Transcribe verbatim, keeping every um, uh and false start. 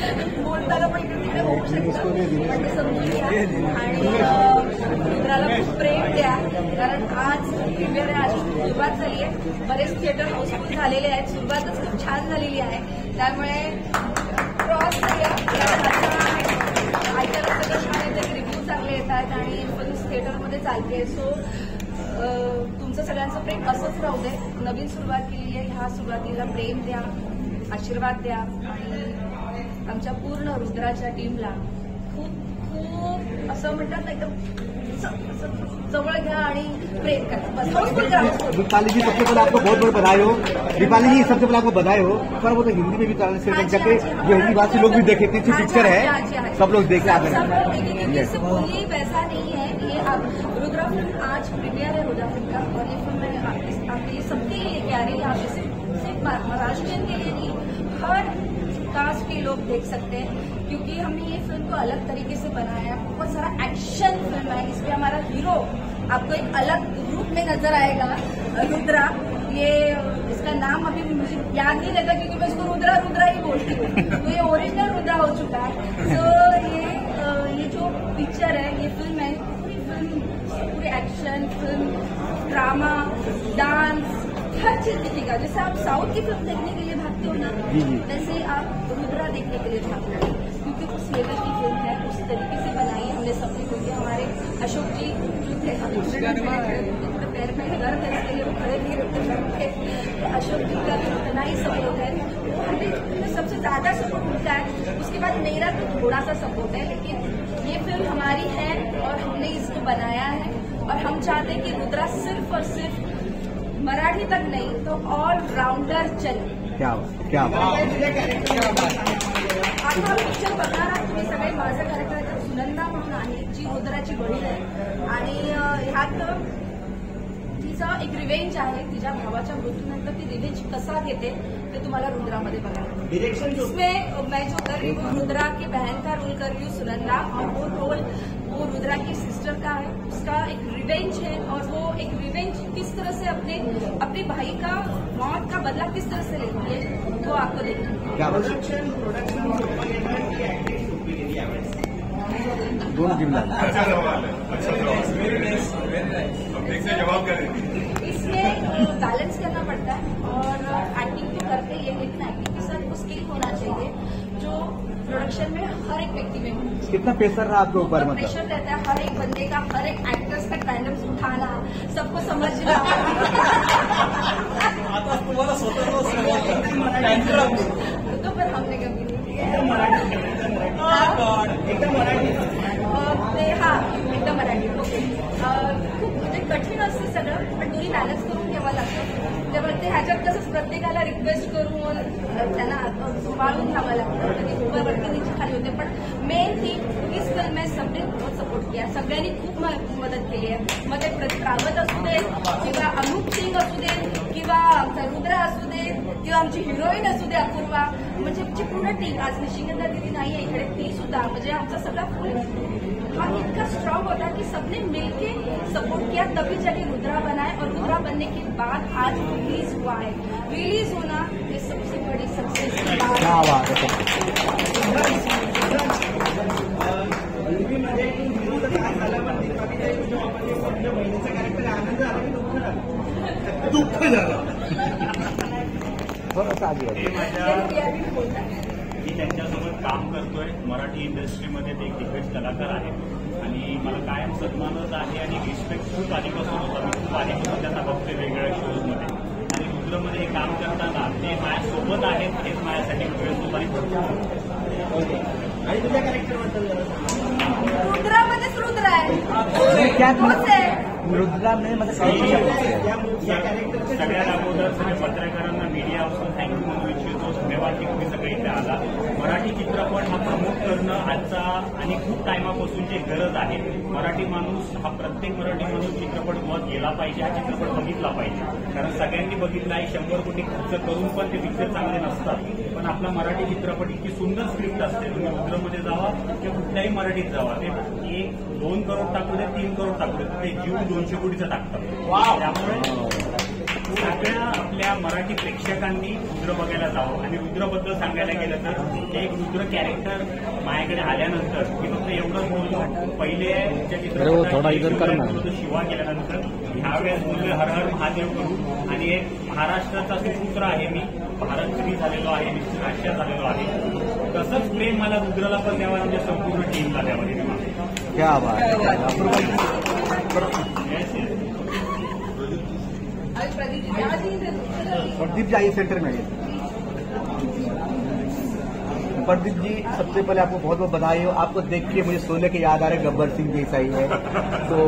बोलताना पण इकडे तिकडे होऊ शकतं, पण ते समजून घ्या आणि रुद्राला खूप प्रेम द्या, कारण आज प्रीमियर आहे, आज सुरुवात झाली आहे. बरेच थिएटर हाऊसफुल झालेले आहेत, सुरुवातच खूप छान झालेली आहे. त्यामुळे क्रॉस ऐकायला सगळं छान येतं, रिव्ह्यू चांगले येतात आणि फिल्म थिएटरमध्ये चालते. सो तुमचं सगळ्यांचं प्रेम असंच राहू दे. नवीन सुरुवात केली आहे, ह्या सुरुवातीला प्रेम द्या, आशीर्वाद द्या आणि आमच्या पूर्ण रुद्राच्या टीमला खूप खूप असं म्हणतात ना एकदम जवळ घ्या आणि प्रेम करा. दीपाली जी, सबसे पहले आपको बहुत बहुत बधाई हो. दीपाली जी, सबसे पहले आपको बधाई हो. थोड़ा बहुत हिंदी में भी ट्रांसलेट करके जो हिंदी भाषी लोग भी देखे, तीसरी पिक्चर है, सब लोग देखे आगे. बोलिए वैसा नहीं है ये. रुद्रा फिल्म आज प्रीमियर है रुद्रा फिल्म का, और ये फिल्म मैं आपके सबके लिए लेके आ रही है. आप सिर्फ महाराष्ट्रियन के लिए नहीं, हर कास्ट के लोग देख सकते हैं, क्योंकि हमने ये फिल्म को अलग तरीके से बनाया है. बहुत सारा एक्शन फिल्म है, इसमें हमारा हीरो आपको एक अलग रूप में नजर आएगा, रुद्रा. ये इसका नाम अभी मुझे याद नहीं रहता क्योंकि मैं इसको रुद्रा रुद्रा ही बोलती हूँ, तो ये ओरिजिनल रुद्रा हो चुका है. तो ये ये जो पिक्चर है, ये फिल्म है, पूरी फिल्म पूरे एक्शन फिल्म, ड्रामा, डांस, हर चीज दिखेगा. जैसे आप साउथ की फिल्म देखने के लिए भागते हो ना, वैसे आप रुद्रा देखने के लिए भागते हो, क्योंकि उस लेवल की फिल्म है, उस तरीके से बनाई है हमने सबने. क्योंकि हमारे अशोक जी जो थे, पैर में दर्द है इसके लिए वो खड़े नहीं रहते, तो अशोक जी का भी उतना ही सपोर्ट है. हमें सबसे ज्यादा सपोर्ट मिलता है. उसके बाद मेरा तो थोड़ा सा सपोर्ट है, लेकिन ये फिल्म हमारी है और हमने इसको बनाया है. और हम चाहते हैं कि रुद्रा सिर्फ और सिर्फ मराठी तक नहीं तो ऑलराउंडर चले. क्या क्या आता पिक्चर बघणार तुम्ही सगळे. माझं कॅरेक्टर सुनंदा म्हणून आहे, जी रुद्राची बहीण आहे आणि ह्यात तिचा एक रिवेंज आहे. तिच्या भावाच्या मृत्यूनंतर ती रिवेंज कसा घेते ते तुम्हाला रुद्रामध्ये बघायला. डिरेक्शन इसमें मैं जो कर रही हूँ, रुद्रा की बहन का रोल कर रही हूँ सुनंदा, और वो रोल वो रुद्रा की सिस्टर का है. उसका एक रिवेंज है और वो एक रिवेंज किस तरह से अपने अपने भाई का मौत का बदला किस तरह से लेती है, वो आपको देखना. प्रोडक्शन प्रोडक्शन दोनों जवाब करें. इसमें बैलेंस करना पड़ता है और एक्टिंग तो करते ही है, लेकिन एक्टिंग के साथ वो स्किल होना चाहिए जो प्रोडक्शन में हर एक व्यक्ति में हो. कितना प्रेशर रहा आपके ऊपर? मतलब प्रेशर रहता है हर एक बंदे का, हर एक एक्टर्स का टैलेंट उठाना, सबको समझना. तो पर हमने कभी एकदम मराठी एकदम मराठी हा एकदम मराठी. ओके, खूप म्हणजे कठीण असते सगळं, पण दोन्ही बॅलन्स करून घ्यावं लागतं. त्यामुळे ते ह्याच्यात कसं प्रत्येकाला रिक्वेस्ट करून त्यांना सांभाळून घ्यावं लागतं, कधी उपरवरती नीचे खाली होते. पण मेन थी इस फिल्म में सबने बहुत सपोर्ट किया, सगळ्यांनी खूप मदत केली आहे. मग ते प्रदीप रावत असू दे किंवा अनूप सिंग असू दे किंवा आमचा रुद्रा असू दे किंवा आमची हिरोईन असू दे अपूर्वा, म्हणजे आमची पूर्ण टीम. आज निशिगंधा दीदी नाही आहे इकडे, ती सुद्धा म्हणजे आमचा सगळा फुल हाँ इतना स्ट्रांग होता है कि सबने मिलके सपोर्ट किया, तभी जाके रुद्रा बना है. और रुद्रा बनने के बाद आज रिलीज हुआ है. रिलीज होना ये सबसे बड़ी सक्सेस की बात दुःख झालं. मी त्यांच्यासोबत काम करतोय. मराठी इंडस्ट्रीमध्ये ते एक दिग्गज कलाकार आहेत आणि मला कायम सन्मानच आहे आणि रिस्पेक्ट खूप आधीपासून होता. मी खूप आधीपासून त्यांना बघतोय वेगवेगळ्या शोजमध्ये, आणि रुद्रमध्ये हे काम करताना ते माझ्यासोबत आहेत हेच माझ्यासाठी वेळ आणि आणि तुझ्या कॅरेक्टरबद्दल रुद्रामध्येच रुद्र आहे. रुद्रा में मतलब सगळ्यात अगोदर सगळ्या पत्रकारांना, मीडिया असून थँक्यू म्हणू इच्छितो. धन्यवाद की तुम्ही सगळे इथे आला. मराठी चित्रपट हा प्रमोट करणं आजचा आणि खूप टायमापासूनची गरज आहे. मराठी माणूस हा प्रत्येक मराठी माणूस चित्रपटगृहात गेला पाहिजे, हा चित्रपट बघितला पाहिजे. कारण सगळ्यांनी बघितला आहे, शंभर कोटी खर्च करून पण ते पिक्चर चांगले नसतात. पण आपला मराठी चित्रपट इतकी सुंदर स्क्रिप्ट असते. तुम्ही रुद्रमध्ये जावा किंवा कुठल्याही मराठीत जावा, ते एक दोन करोड टाकू दे, तीन करोड टाकू दे, ते जीव दोनशे कोटीचा टाकतात. त्यामुळे सगळ्या आपल्या मराठी प्रेक्षकांनी रुद्र बघायला जावं. आणि रुद्रबद्दल सांगायला गेलं तर एक रुद्र कॅरेक्टर माझ्याकडे आल्यानंतर मी फक्त एवढंच बोललो, पहिले ज्या चित्रपटात शिवा केल्यानंतर ह्यावेळेस बोलले हर हर महादेव करू. आणि एक महाराष्ट्राचा सुपुत्र आहे मी, भारतश्री झालेलो आहे, राष्ट्रीय झालेलो आहे. तसंच प्रेम मला रुद्राला पण द्यावा, म्हणजे संपूर्ण टीमला द्यावा. क्या बात है. प्रदीप जी आइए सेंटर में. प्रदीप जी, सबसे पहले आपको बहुत बहुत बधाई हो. आपको देख के मुझे सोने के याद आ रहे गब्बर सिंह जैसा ही है. तो